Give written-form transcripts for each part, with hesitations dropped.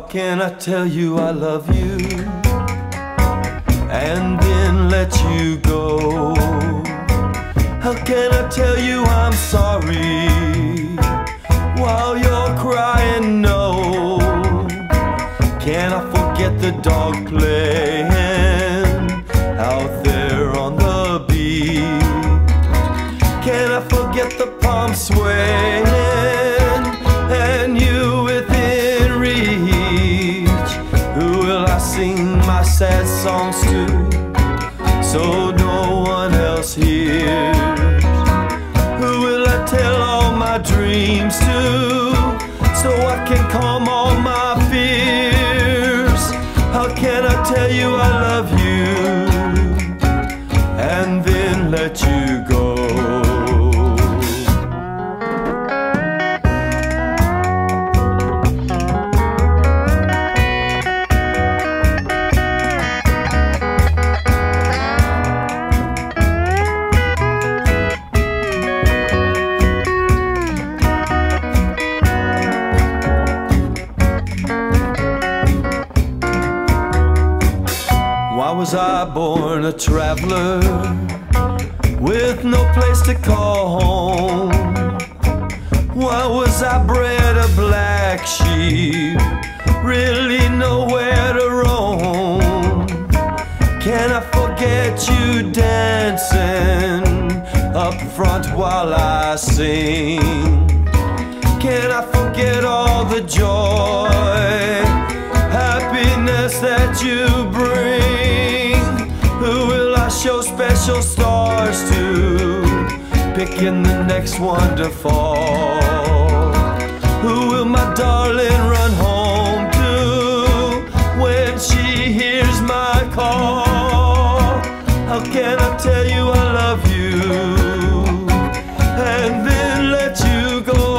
can I tell you I love you and then let you go? How can I tell you I'm sorry while you're crying no? Can I forget the dog playing out there on the beach? Can I forget the palm swaying and you within reach? Who will I sing my sad songs to so no one else hears? Who will I tell all my dreams to so I can calm all my fears? How can I tell you I love you and then let you go? Why was I born a traveler with no place to call home? Why was I bred a black sheep, really nowhere to roam? Can I forget you dancing up front while I sing? Can I forget all the joy, happiness that you bring? Who will I show special stars to, picking the next one to fall? Who will my darling run home to when she hears my call? How can I tell you I love you and then let you go?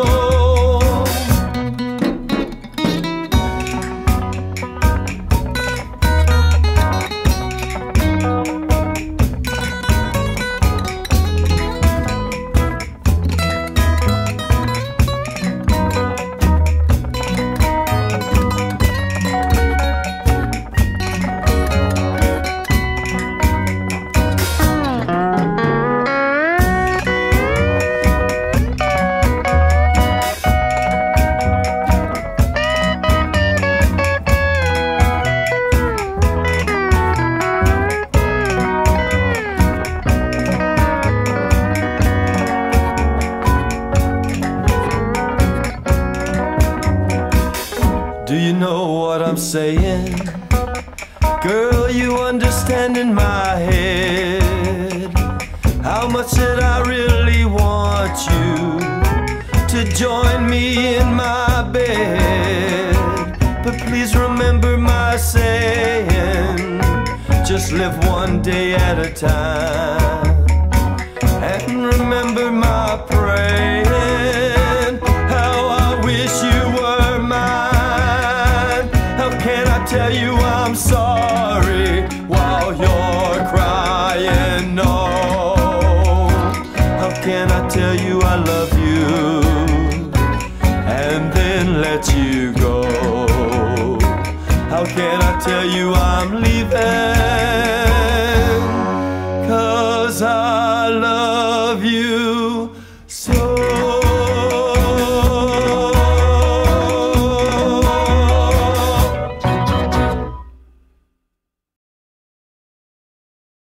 Do you know what I'm saying? Girl, you understand in my head how much that I really want you to join me in my bed. But please remember my saying, just live one day at a time. And remember my praying, how I wish you were mine. How can I tell you I'm sorry while you're crying no? How can I tell you I love you and then let you go? How can I tell you I'm leaving? 'Cause I love you.